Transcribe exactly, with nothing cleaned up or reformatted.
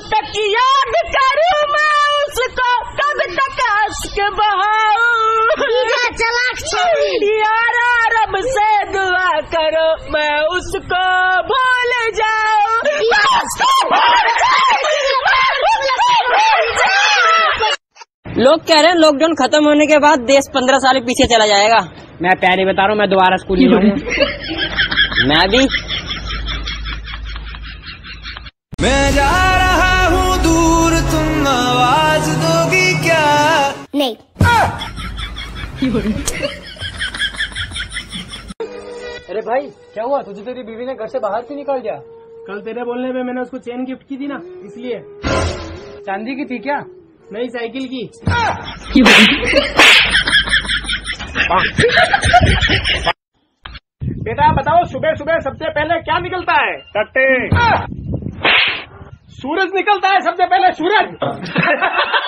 तक याद करूं मैं उसको, कब तक अश्क बहाऊं। यारा रब से दुआ करो मैं उसको भूल जाऊं। लोग कह रहे हैं लॉकडाउन खत्म होने के बाद देश पंद्रह साल पीछे चला जाएगा। मैं प्यारे बता रहा हूँ, मैं दोबारा स्कूल नहीं जाऊंगा। मैं भी। मैं जा रहा हूँ दूर, तुम आवाज दोगी क्या? नहीं। अरे भाई क्या हुआ, तुझे तेरी बीवी ने घर से बाहर क्यों निकाल दिया? कल तेरे बोलने पे मैंने उसको चेन गिफ्ट की थी ना, इसलिए। चांदी की थी क्या? नई साइकिल की। बेटा बताओ, सुबह सुबह सबसे पहले क्या निकलता है? टट्टे। सूरज निकलता है सबसे पहले, सूरज।